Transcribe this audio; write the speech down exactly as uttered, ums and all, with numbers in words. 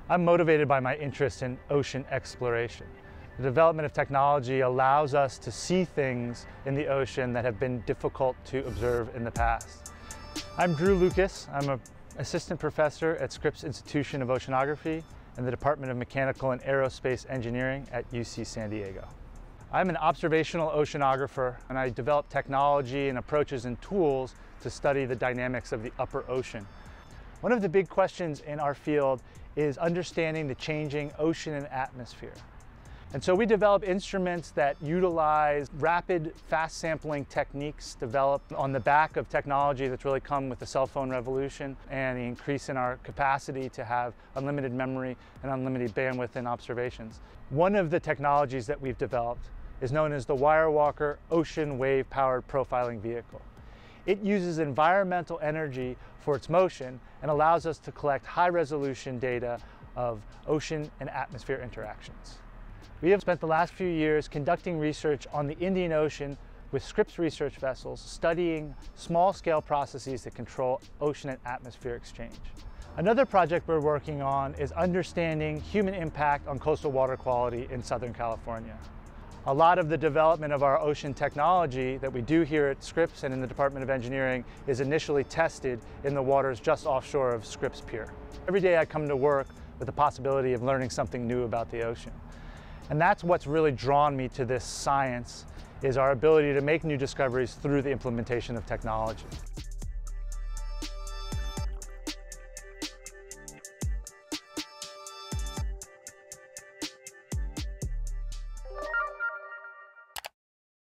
I'm motivated by my interest in ocean exploration. The development of technology allows us to see things in the ocean that have been difficult to observe in the past. I'm Drew Lucas. I'm an assistant professor at Scripps Institution of Oceanography in the Department of Mechanical and Aerospace Engineering at U C San Diego. I'm an observational oceanographer, and I develop technology and approaches and tools to study the dynamics of the upper ocean. One of the big questions in our field is understanding the changing ocean and atmosphere. And so we develop instruments that utilize rapid, fast sampling techniques developed on the back of technology that's really come with the cell phone revolution and the increase in our capacity to have unlimited memory and unlimited bandwidth in observations. One of the technologies that we've developed is known as the Wirewalker Ocean Wave Powered Profiling Vehicle. It uses environmental energy for its motion and allows us to collect high-resolution data of ocean and atmosphere interactions. We have spent the last few years conducting research on the Indian Ocean with Scripps research vessels, studying small-scale processes that control ocean and atmosphere exchange. Another project we're working on is understanding human impact on coastal water quality in Southern California. A lot of the development of our ocean technology that we do here at Scripps and in the Department of Engineering is initially tested in the waters just offshore of Scripps Pier. Every day I come to work with the possibility of learning something new about the ocean. And that's what's really drawn me to this science, is our ability to make new discoveries through the implementation of technology.